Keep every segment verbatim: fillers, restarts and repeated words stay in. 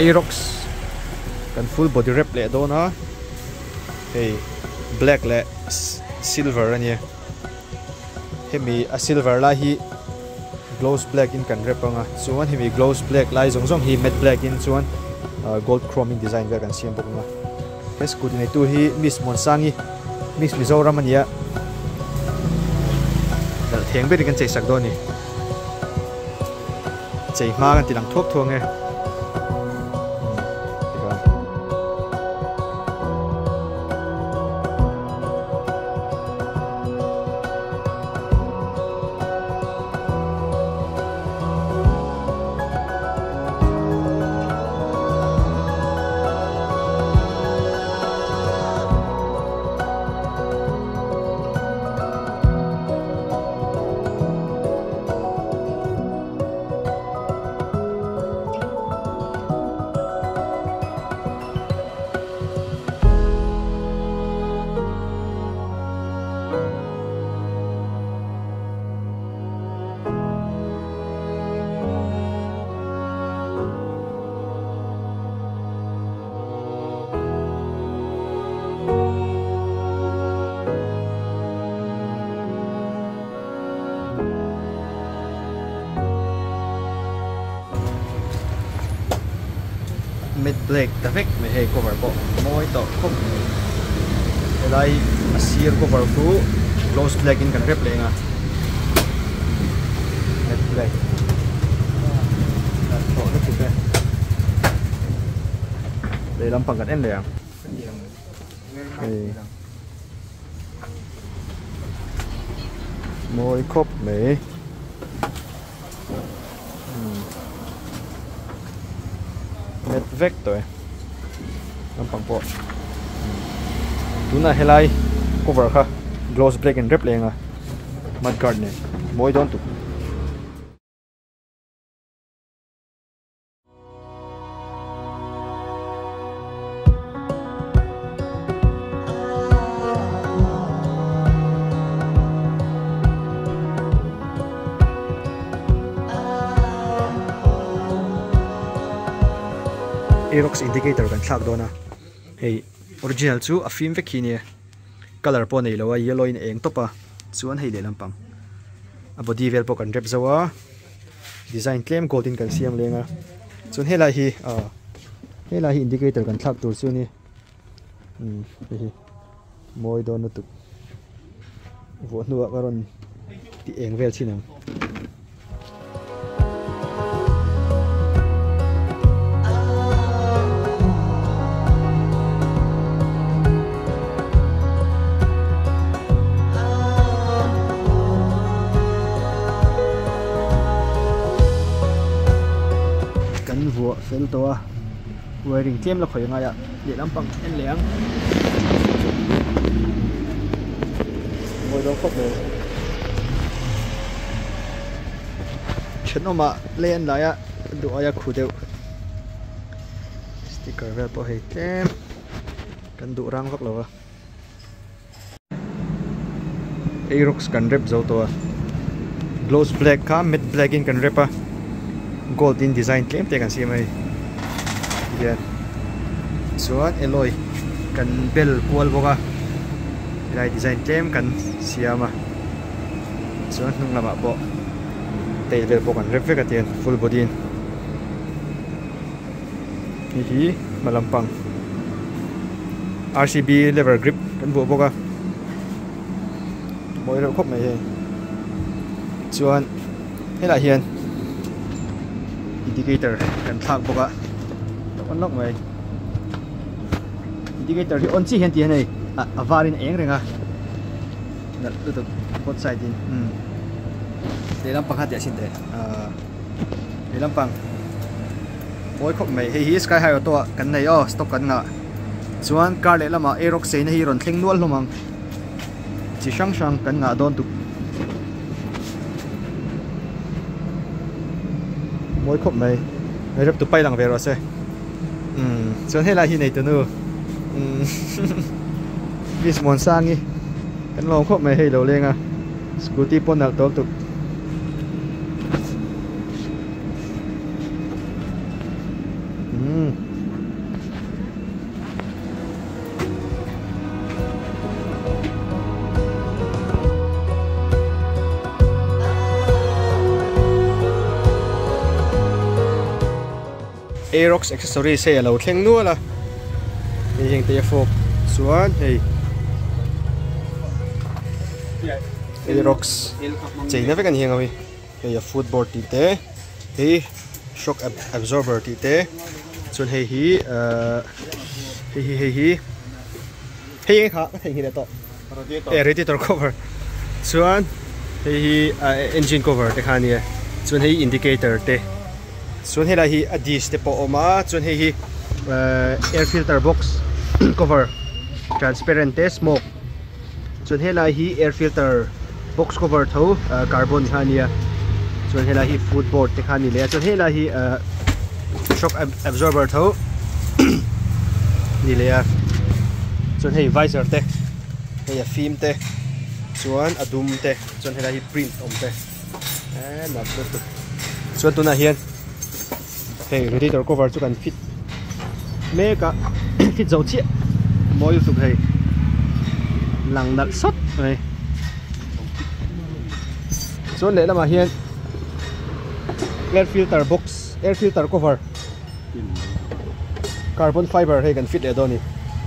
Aerox kan full body wrap le do na hey black le silver ania hemi a silver la hi gloss black in kan wrap anga chuan hemi gloss black lai zong zong hi matte black in chuan uh, gold chroming design ve kan siam bokanga he scooty nei tu hi Miss Monsangi Miss Mizoram ania dal theng be kan chei sak do ni chei ma kan tilang thok thong nge mid black tafek me he cover bo moi to khop elai asir cover fu gloss black in kan rep lenga mid black to nó chụp đây để làm bằng cái en lẻ moi khop me met vector ang pangpo tuna helai cover kha gloss black and rep lenga mud guard ne moi don tu Aerox indicator kan thak dona hey original chu a film ve khini color po nei lawa yellow in eng topa chuan hei le lampang a body vel po kan rep zawa design claim golden kan siam lenga chun hela hi a hela hi indicator kan thak tur chu ni um hi moi don tu vo nuwa karon ti eng vel chinang vua fel to wiring tlem la khoi nga ya le lampang en leng moi do khop le chenoma len la ya du aya khudeu sticker vel po he tlem kan du rang vak lawa Aerox kan rep zo to gloss black ka matte black in kan repa golden design claim te kan si mai ya chuan alloy kan bel kual boka lai design claim kan siama chuan nung lama bo tail bel bo kan reflect atian full body hi hi malampang R C B lever grip kan bo boka moi ro khop mai he chuan hela hian indicator kan thak boka on lock mai indicator hi on chi hen ti nei a varin eng renga na tu tu both side in um le lampang ha ti asin de a le lampang moi khop mai hi sky high to kan nei o stop kan nga chuan car le lama Aerox sei na hi ron thleng nual hlomang chi sang sang kan nga don tu moi khop mai mai rep tu pai lang vero se um chuan hela hi nei tu nu um Miss Monsangi kan long khop mai hei lo lenga scooty pon nal tok tu Hmm. Aerox accessories hay alo thleng nu la hei heng te fok chuan hei Aerox cheina ve kan heng awi hei a footboard ti te hei shock absorber ti te chuan hei hi hei hi hei hi hei kha ka thei hi le to radiator radiator cover chuan hei hi engine cover te khani chuan hei indicator te chuan hela hi a dis te po oma chuan hei hi air filter box cover transparent te smoke chuan hela hi air filter box cover tho carbon khania chuan hela hi footboard te khani le chuan hela hi shock absorber tho ni le chuan hei visor te hei film te chuan adum te chuan hela hi print om te a na tu chuan tuna hian hei radiator cover chu kan fit meka fit zo chi moi su hei lang nal sot hei chuan le lama hian air filter box air filter cover carbon fiber hei kan fit e doni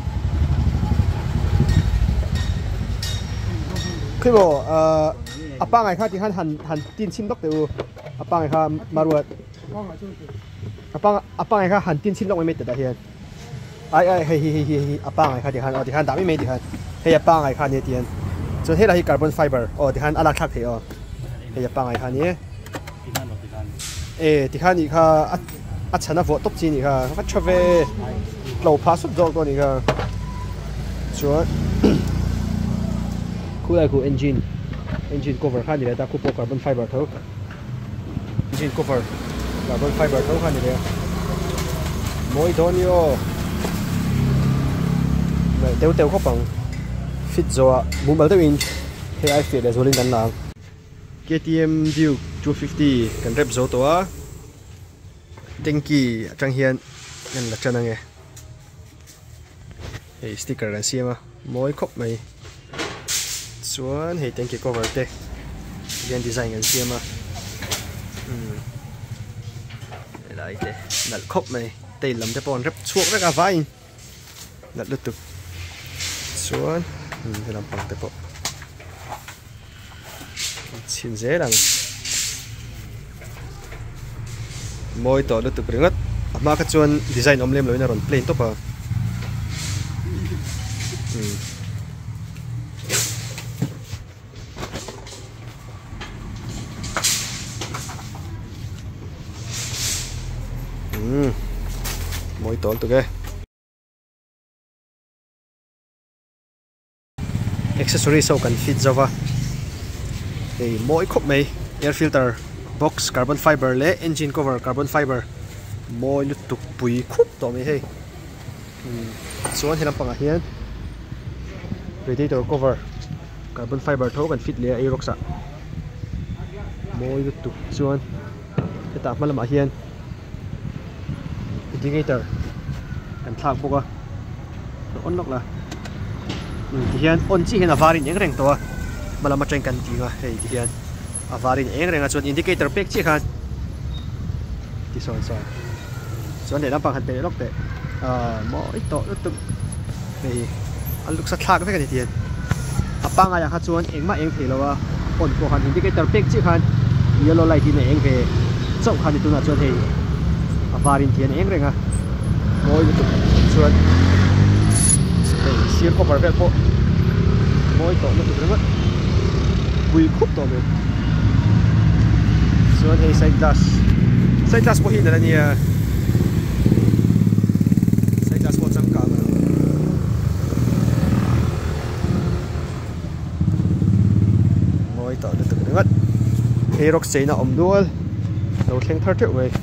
khimo apangai kha ti han han han tin sim dok teu apangai kha maruat apang apang kha han tin sim dok mai te da hian ai ai hei hei hei apangai kha ti han o ti han da mi mai ti han hei apangai kha ni tian chuan hela hi carbon fiber o ti han ala thak the o hei apangai kha ni e ti kha ni kha a chana vo top chi ni kha ka chave lo pha sup dog do ni kha chuan khu lai khu engine engine cover kha ni le ta khu po carbon fiber tho engine cover carbon fiber tho kha ni le moi donio vậy teo teo có bằng fit zo muốn bảo teo in hay ai fit là zo lên đàn lang K T M Duke two fifty kan rep zo to a tanki atang hian nan la chana nge hey sticker ran siama moi khop mai chuan hey tanki cover te gen design kan siama hm lại te nal khop mai tay lam te pon rep chuak ra ka vai nal lu tu chuan hm lam pang te po xin dễ rằng môi tỏ được tự ngất mà cái chuan design om lem lối na ron plain top à môi tỏ tự cái accessory sau cần fit Java thì mỗi khúc mày air filter box carbon fiber le engine cover carbon fiber mỗi lúc tục bùi khúc to mày hay xuống thì làm bằng hiền radiator cover carbon fiber thấu cần fit le aerox ạ mỗi lúc tục xuống cái tạp mà làm bằng hiền indicator cần thang bốc à on lock là thì hiền on chỉ hiền là varin những cái rèn to malam macam kan tinga hei ti hian avarin eng renga chuan indicator pek chi khan ti son son chuan le lampang han te lok te a moi to tu hei an luk sa thak ve kan ti hian apanga ya kha chuan engma eng thelowa on ko han indicator pek chi khan yellow light in eng ve chau khan tu na chuan hei avarin thian eng renga moi tu chuan hei sir cover vel po moi to tu renga bùi khúc to mình xuân hay side glass side glass po hin là ni side glass po chang ka ngồi tỏ được từng ngất Aerox chế na om dual đầu khen thar triệu vậy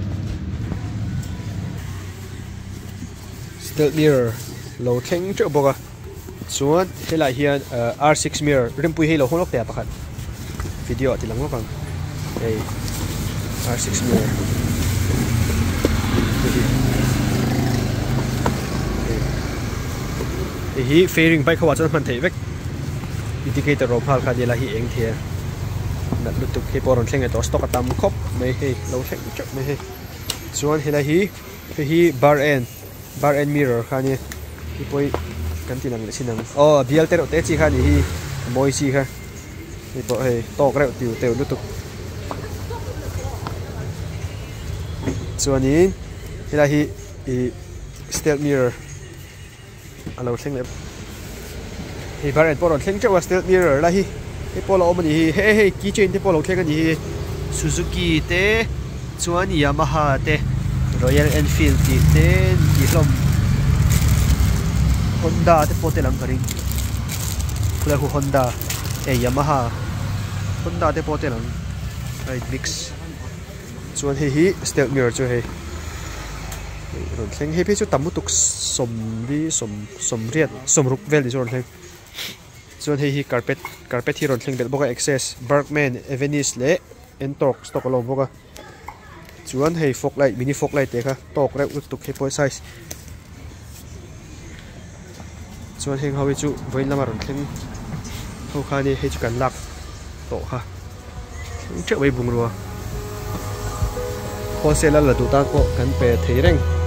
still mirror low khen triệu boga chuan helai hian R six mirror rimpui hei lo honok te pakhat video ti lang pang ei R six mirror hi fairing bike khawa chan man thei vek indicator ro phal kha de la hi eng thia na lutuk he poron thleng to stock atam khop mai he lo thleng chak mai he chuan hela hi hi bar end bar end mirror kha ni hi poi kan ti nang le sinang oh bial ter te chi kha ni hi moi chi kha hi po he tok reu tiu teu lutuk chuan in hela hi i steel mirror alo thleng le hi bar end poron thleng chawa steel mirror la hi hi polo omani hi he he keychain te polo thleng ani hi Suzuki te chuan Yamaha te Royal Enfield ti ten ti hlom Honda te pote lang karing kula hu Honda e Yamaha Honda te pote lang ai mix chuan he hi steel mirror chu he ron thleng he pe chu tamutuk som di som som riat som ruk vel di ron thleng chuan he hi carpet carpet hi ron thleng bel boka access Bergman Avenis le Entork stock lo boka chuan hei fog light mini fog light te kha tok reu utuk he poi size chuan heng hawi chu voin lamar thleng ho khani he chu kan lak to kha che wei bung ro wholesale la du ta ko kan pe thei reng